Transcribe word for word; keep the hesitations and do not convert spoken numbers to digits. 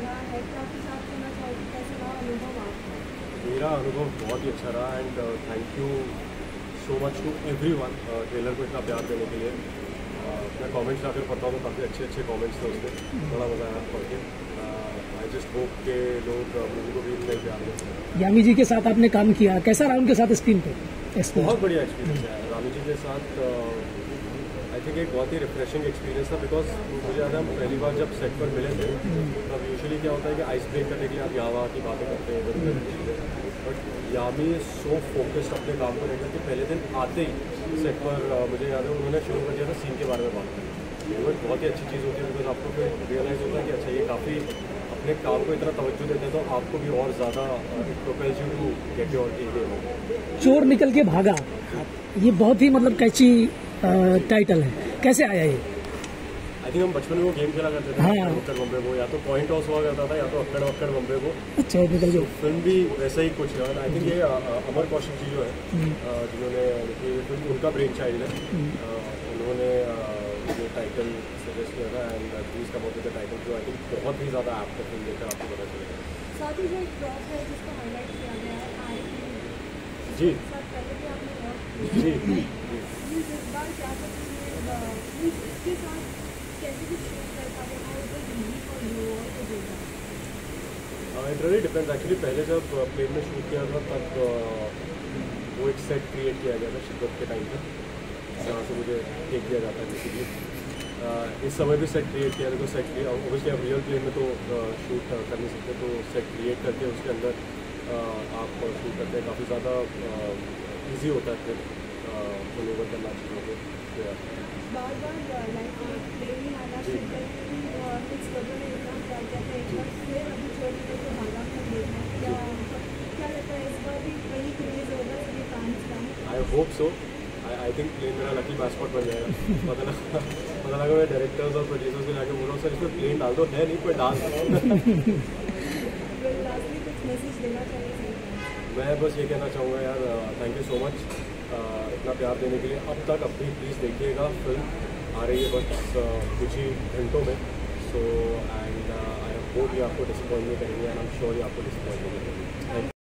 रहा है, क्या आपके साथ कहना चाहोगे, कैसा रहा अनुभव आपका? मेरा अनुभव बहुत ही अच्छा रहा and thank you so much to everyone trailer को इतना प्यार देने के लिए। uh, मैं कमेंट्स जाकर पढ़ता हूँ तो काफ़ी अच्छे अच्छे कमेंट्स थे उसमें, बड़ा मज़ा आया पढ़ के। आई जस्ट होप के लोग मूवी को भी इतना ही प्यार दें। यामी जी के साथ आपने काम किया, कैसा रहा उनके साथ स्क्रीन पे? बहुत बढ़िया एक्सपीरियंस है रामी जी के साथ। आई थिंक एक बहुत ही रिफ्रेशिंग एक्सपीरियंस था बिकॉज मुझे याद है हम पहली बार जब सेट पर मिले थे तब यूजुअली क्या होता है कि आइस ब्रेक करने के लिए आप यहाँ वहाँ की बातें करते हैं, बट यामी सो फोकस्ड अपने काम को लेकर के पहले दिन आते ही सेट पर uh, मुझे याद है उन्होंने शुरू कर दिया था सीन के बारे में बात करना। वो एक बहुत ही अच्छी चीज़ होती है बिकॉज आपको फिर रियलाइज़ होता है कि अच्छा ये काफ़ी अपने काम को इतना तवज्जो देते हैं तो आपको भी और ज़्यादा propels you to get your aim. चोर निकल के भागा, ये बहुत ही मतलब कैची टाइटल है, कैसे आया ये? आई थिंक हम बचपन में वो गेम खेला करते थे, हाँ। अक्कड़ बम्बे को, या तो पॉइंट टॉस हुआ करता था या तो अक्कड़ अक्कड़ बम्बे को। चोर निकल के फिल्म भी वैसा ही कुछ है। आई थिंक ये अमर कौशिक जी जो है uh, जिन्होंने लिखी ये फिल्म उनका ब्रेन चाइल्ड है। uh, उन्होंने uh, ये टाइटल सजेस्ट किया था and please come out with the title जो आई थिंक बहुत ही ज़्यादा ऐप्ट है फिल्म देखकर आपको पता चलेगा। साथ ही जो एक ड्रॉप है जिसको हाईलाइट किया गया है आई जी साथ पहले भी आपने ड्रॉप जी जी प्लीज इस बार क्या सकते हैं, प्लीज इसके साथ कैसे भी शेयर कर पाते हैं और यूनिक और न्यू को देगा? It really depends. एक्चुअली पहले जब प्लेन में शूट किया था तब uh, वो एक सेट क्रिएट किया गया था शिद्दत के टाइम पर, जहाँ से मुझे टेक दिया जाता है बेसिकली। uh, इस समय भी सेट क्रिएट किया था तो सेट ओबियसली आप रियल प्लेन में तो शूट uh, कर नहीं सकते, तो सेट क्रिएट करके उसके अंदर uh, आप शूट करते हैं। काफ़ी ज़्यादा ईजी होता है फिर फुल ओवर करना चीज़ों को। बार बार लाइक प्लेन ही आना शिद्दत की मिक्स वर्जन में इतना प्यार किया था, एक बार फिर अभी छोड़ के तो भागा कर देखना क्या क्या लगता है इस बार भी वही क्रेज होगा सभी फैंस का? I hope so. I think plane मेरा लकी मैस्कॉट बन जाएगा। पता लगा पता लगा मैं डायरेक्टर्स और प्रोड्यूसर्स को जाके बोल रहा हूँ सर इसमें प्लेन डाल दो, है नहीं कोई डाल दो। लास्टली कुछ मैसेज देना चाहिए? मैं बस ये कहना चाहूँगा यार, थैंक यू सो मच इतना प्यार देने के लिए। अब तक अपनी प्लीज़ देखिएगा, फिल्म आ रही है बस uh, कुछ ही घंटों में। सो एंड आई होप ये आपको डिसअपॉइंट नहीं करेंगे एंड आई एम श्योर ये आपको डिसअपॉइंट नहीं करेंगे।